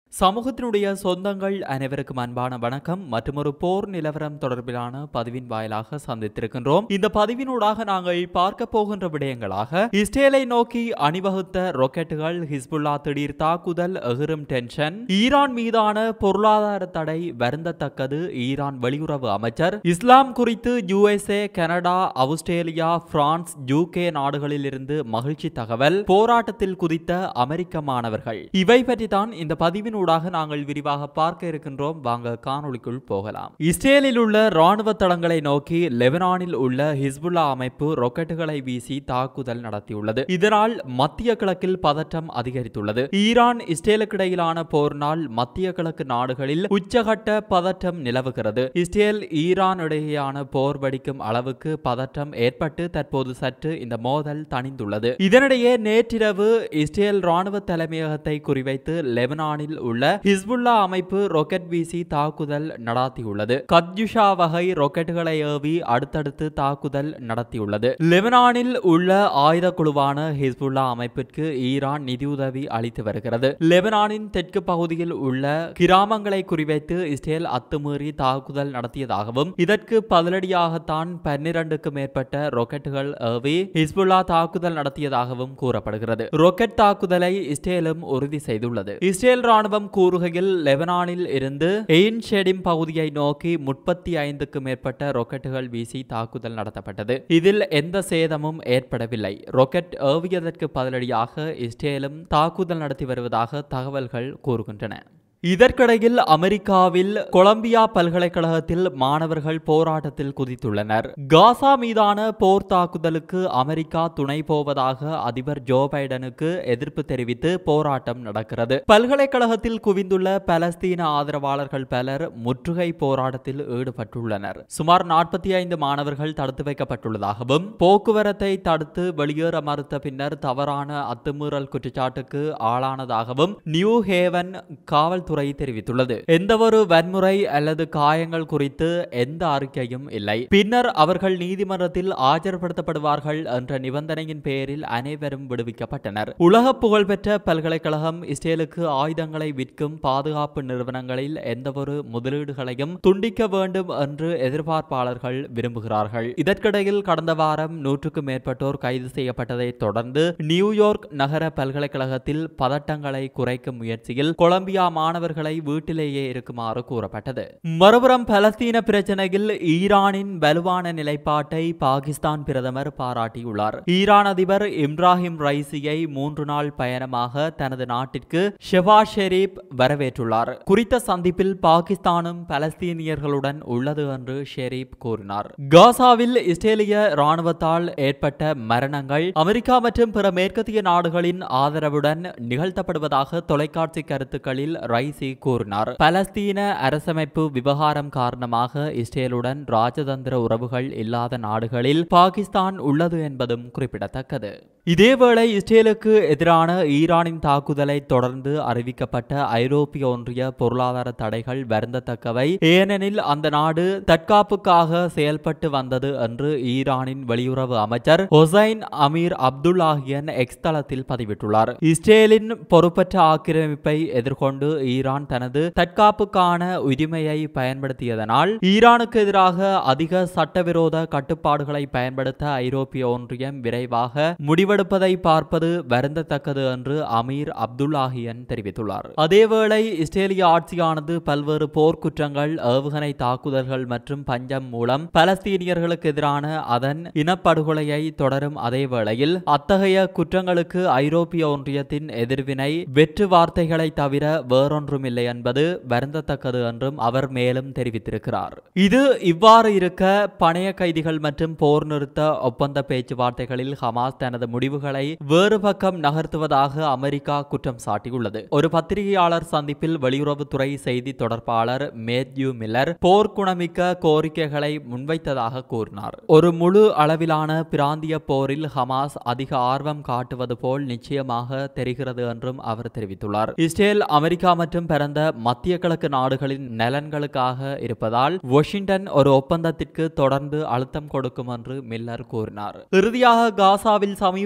சமூகத்தினுடைய சொந்தங்கள் அனைவருக்கும் அன்பான வணக்கம். மற்றொரு போர் நிலவரம் தொடர்பிலான பதிவின் வாயிலாக சந்தித்திருக்கின்றோம். இந்த பதிவினூடாக நாங்கள் பார்க்க போகின்ற விடயங்களாக இஸ்ரேலை நோக்கி அணிவகுத்த ராக்கெட்டுகள், ஹிஸ்புல்லா திடீர் தாக்குதல், எகிரும் டென்ஷன், ஈரான் மீதான பொருளாதார தடை வருந்தத்தக்கது, ஈரான் வெளியுறவு அமைச்சர், இஸ்லாம் குறித்து USA, Canada, Australia, France, UK நாடுகளில் இருந்து மகிழ்ச்சி தகவல், போராட்டத்தில் குதித்த அமெரிக்க மாணவர்கள், இவை பற்றி தான் இந்த பதிவின் ஊடாக நாங்கள் விரிவாக பார்க்க இருக்கின்றோம். வாங்க காணொளிக்குள் போகலாம். இஸ்ரேலில் உள்ள ராணுவ தளங்களை நோக்கி லெபனானில் உள்ள ஹிஸ்புல்லா அமைப்பு ராக்கெட்டுகளை வீசி தாக்குதல் நடத்தியுள்ளது. இதனால் மத்திய கிழக்கில் பதற்றம் அதிகரித்துள்ளது. ஈரான் இஸ்ரேலுக்கு இடையிலான போரினால் மத்திய கிழக்கு நாடுகளில் உச்சகட்ட பதற்றம் நிலவுகிறது. இஸ்ரேல் ஈரான் இடையேயான போர் வெடிக்கும் அளவுக்கு பதற்றம் ஏற்பட்டு தற்போது சற்று இந்த மோதல் தணிந்துள்ளது. இதனிடையே நேற்றிரவு இஸ்ரேல் ராணுவ தலைமையகத்தை குறிவைத்து லெபனானில் உள்ள ஹிஸ்புல்லா அமைப்பு ராக்கெட் வீசி தாக்குதல் நடத்தியுள்ளது. கத்யுஷா வகை ராக்கெட்டுகளை ஏவி அடுத்தடுத்து தாக்குதல் நடத்தியுள்ளது. லெபனானில் உள்ள ஆயுத குழுவான ஹிஸ்புல்லா அமைப்பிற்கு ஈரான் நிதியுதவி அளித்து வருகிறது. லெபனானின் தெற்கு பகுதியில் உள்ள கிராமங்களை குறிவைத்து இஸ்ரேல் அத்துமீறி தாக்குதல் நடத்தியதாகவும் இதற்கு பதிலடியாகத்தான் 12க்கும் மேற்பட்ட ராக்கெட்டுகள் ஏவி ஹிஸ்புல்லா தாக்குதல் நடத்தியதாகவும் கூறப்படுகிறது. ராக்கெட் தாக்குதலை இஸ்ரேலும் உறுதி செய்துள்ளது. இஸ்ரேல் ராணுவம் கூறுகையில் லெபனானில் இருந்து எயின் ஷெடிம் பகுதியை நோக்கி 35க்கும் மேற்பட்ட ராக்கெட்டுகள் வீசி தாக்குதல் நடத்தப்பட்டது. இதில் எந்த சேதமும் ஏற்படவில்லை. ராக்கெட் ஏவியதற்கு பதிலடியாக இஸ்ரேலும் தாக்குதல் நடத்தி வருவதாக தகவல்கள் கூறுகின்றன. இதற்கிடையில் அமெரிக்காவில் கொலம்பியா பல்கலைக்கழகத்தில் மாணவர்கள் போராட்டத்தில் குதித்துள்ளனர். காசா மீதான போர் தாக்குதலுக்கு அமெரிக்கா துணை போவதாக அதிபர் ஜோ பைடனுக்கு எதிர்ப்பு தெரிவித்து போராட்டம் நடக்கிறது. பல்கலைக்கழகத்தில் குவிந்துள்ள பலஸ்தீன ஆதரவாளர்கள் பலர் முற்றுகை போராட்டத்தில் ஈடுபட்டுள்ளனர். சுமார் 45 மாணவர்கள் தடுத்து வைக்கப்பட்டுள்ளதாகவும் போக்குவரத்தை தடுத்து வெளியேற மறுத்த பின்னர் தவறான அத்துமீறல் குற்றச்சாட்டுக்கு ஆளானதாகவும் நியூ ஹேவன் காவல் துறை தெரிவித்துள்ளது. எந்தவொரு வன்முறை அல்லது காயங்கள் குறித்து எந்த அறிக்கையும் இல்லை. பின்னர் அவர்கள் நீதிமன்றத்தில் ஆஜர்படுத்தப்படுவார்கள் என்ற நிபந்தனையின் பேரில் அனைவரும் விடுவிக்கப்பட்டனர். உலக புகழ்பெற்ற பல்கலைக்கழகம் இஸ்ரேலுக்கு ஆயுதங்களை விற்கும் பாதுகாப்பு நிறுவனங்களில் எந்தவொரு முதலீடுகளையும் துண்டிக்க வேண்டும் என்று எதிர்பார்ப்பாளர்கள் விரும்புகிறார்கள். இதற்கிடையில் கடந்த வாரம் 100க்கும் மேற்பட்டோர் கைது செய்யப்பட்டதை தொடர்ந்து நியூயார்க் நகர பல்கலைக்கழகத்தில் பதட்டங்களை குறைக்கும் முயற்சியில் கொலம்பியா மாணவர்களை வீட்டிலேயே இருக்குமாறு கூறப்பட்டது. மறுபுறம் பலஸ்தீன பிரச்சனையில் ஈரானின் வலுவான நிலைப்பாட்டை பாகிஸ்தான் பிரதமர் பாராட்டியுள்ளார். ஈரான் அதிபர் இப்ராஹிம் ரைசியை 3 நாள் பயணமாக தனது நாட்டிற்கு ஷெபாஸ் ஷெரீப் வரவேற்றுள்ளார். குறித்த சந்திப்பில் பாகிஸ்தானும் பலஸ்தீனியர்களுடன் உள்ளது என்று ஷெரீப் கூறினார். காசாவில் இஸ்ரேலிய ராணுவத்தால் ஏற்பட்ட மரணங்கள் அமெரிக்கா மற்றும் பிற மேற்கத்திய நாடுகளின் ஆதரவுடன் நிகழ்த்தப்படுவதாக தொலைக்காட்சி கருத்துக்களில் ரைசி கூறினார். பலஸ்தீன அரசமைப்பு விவகாரம் காரணமாக இஸ்ரேலுடன் ராஜதந்திர உறவுகள் இல்லாத நாடுகளில் பாகிஸ்தான் உள்ளது என்பதும் குறிப்பிடத்தக்கது. இதேவேளை இஸ்ரேலுக்கு எதிரான ஈரானின் தாக்குதலை தொடர்ந்து அறிவிக்கப்பட்ட ஐரோப்பிய ஒன்றிய பொருளாதார தடைகள் வருந்தத்தக்கவை, ஏனெனில் அந்த நாடு தற்காப்புக்காக செயல்பட்டு வந்தது என்று ஈரானின் வெளியுறவு அமைச்சர் ஹொசைன் அமீர் அப்துல்லாஹியன் எக்ஸ் தளத்தில் பதிவிட்டுள்ளார். இஸ்ரேலின் பொறுப்பற்ற ஆக்கிரமிப்பை எதிர்கொண்டு ஈரான் தனது தற்காப்புக்கான உரிமையை பயன்படுத்தியதனால் ஈரானுக்கு எதிராக அதிக சட்டவிரோத கட்டுப்பாடுகளை பயன்படுத்த ஐரோப்பிய ஒன்றியம் விரைவாக முடிவெடுப்பதை பார்ப்பது வருந்தத்தக்கது என்று அமீர் அப்துல்லாஹியன் தெரிவித்துள்ளார். அதேவேளை இஸ்ரேலிய ஆட்சியானது பல்வேறு போர்க்குற்றங்கள், ஏவுகணை தாக்குதல்கள் மற்றும் பஞ்சம் மூலம் பலஸ்தீனியர்களுக்கு எதிரான அதன் இனப்படுகொலையை தொடரும் அதேவேளையில் அத்தகைய குற்றங்களுக்கு ஐரோப்பிய ஒன்றியத்தின் எதிர்வினை வெற்று வார்த்தைகளை தவிர வேறொன்றுமில்லை என்பது வருந்தத்தக்கது என்றும் அவர் மேலும் தெரிவித்திருக்கிறார். இது இவ்வாறு இருக்க பணைய கைதிகள் மற்றும் போர் நிறுத்த ஒப்பந்த பேச்சுவார்த்தைகளில் ஹமாஸ் தனது முடிவுகளை வேறு பக்கம் நகர்த்துவதாக அமெரிக்கா குற்றம் சாட்டியுள்ளது. ஒரு பத்திரிகையாளர் சந்திப்பில் வெளியுறவுத்துறை செய்தி தொடர்பாளர் மேத்யூ மில்லர் போர்க்குணமிக்க கோரிக்கைகளை முன்வைத்ததாக கூறினார். ஒரு முழு அளவிலான பிராந்திய போரில் ஹமாஸ் அதிக ஆர்வம் காட்டுவது போல் நிச்சயமாக தெரிகிறது என்றும் அவர் தெரிவித்துள்ளார். இஸ்ரேல் அமெரிக்கா மற்றும் பிறந்த மத்திய கிழக்கு நாடுகளின் நலன்களுக்காக இருப்பதால் வாஷிங்டன் ஒரு ஒப்பந்தத்திற்கு தொடர்ந்து அழுத்தம் கொடுக்கும் என்று மில்லர் கூறினார். இறுதியாக காசாவில் சமீப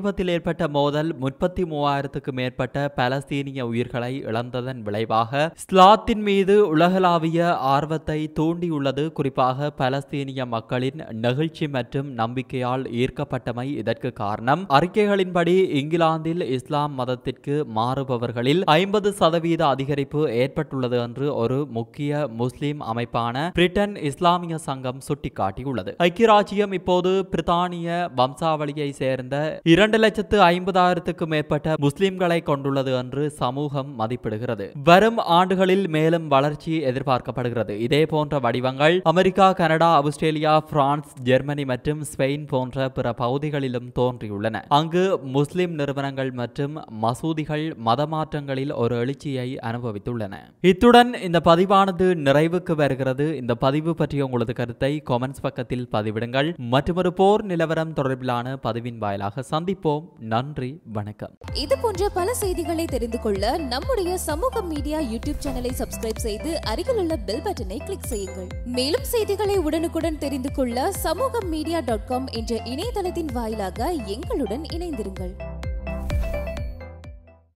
சமீபத்தில் ஏற்பட்ட மோதல் 33,000க்கும் மேற்பட்ட பலஸ்தீனிய உயிர்களை இழந்ததன் விளைவாக இஸ்லாத்தின் மீது உலகளாவிய ஆர்வத்தை தூண்டியுள்ளது. குறிப்பாக பலஸ்தீனிய மக்களின் நெகிழ்ச்சி மற்றும் நம்பிக்கையால் ஈர்க்கப்பட்டமை இதற்கு காரணம். அறிக்கைகளின்படி இங்கிலாந்தில் இஸ்லாம் மதத்திற்கு மாறுபவர்களில் 50% அதிகரிப்பு ஏற்பட்டுள்ளது என்று ஒரு முக்கிய முஸ்லிம் அமைப்பான பிரிட்டன் இஸ்லாமிய சங்கம் சுட்டிக்காட்டியுள்ளது. ஐக்கிய ராஜ்யம் இப்போது பிரித்தானிய வம்சாவளியை சேர்ந்த 2,50,000க்கும் மேற்பட்ட முஸ்லிம்களை கொண்டுள்ளது என்று சமூகம் மதிப்பிடுகிறது. வரும் ஆண்டுகளில் மேலும் வளர்ச்சி எதிர்பார்க்கப்படுகிறது. இதே போன்ற வடிவங்கள் America, Canada, Australia, France, Germany மற்றும் ஸ்பெயின் போன்ற பிற பகுதிகளிலும் தோன்றியுள்ளன. அங்கு முஸ்லிம் நிறுவனங்கள் மற்றும் மசூதிகள் மதமாற்றங்களில் ஒரு எழுச்சியை அனுபவித்துள்ளன. இத்துடன் இந்த பதிவானது நிறைவுக்கு வருகிறது. இந்த பதிவு பற்றிய உங்களது கருத்தை கமெண்ட்ஸ் பக்கத்தில் பதிவிடுங்கள். மற்றொரு போர் நிலவரம் தொடர்பிலான பதிவின் வாயிலாக சந்திப்போம். நன்றி, வணக்கம். இது போன்ற பல செய்திகளை தெரிந்து கொள்ள நம்முடைய சமூக மீடியா யூடியூப் சேனலை சப்ஸ்கிரைப் செய்து அருகிலுள்ள பெல் பட்டனை கிளிக் செய்யுங்கள். மேலும் செய்திகளை உடனுக்குடன் தெரிந்து கொள்ள சமூகமீடியா.com என்ற இணையதளத்தின் வாயிலாக எங்களுடன் இணைந்திருங்கள்.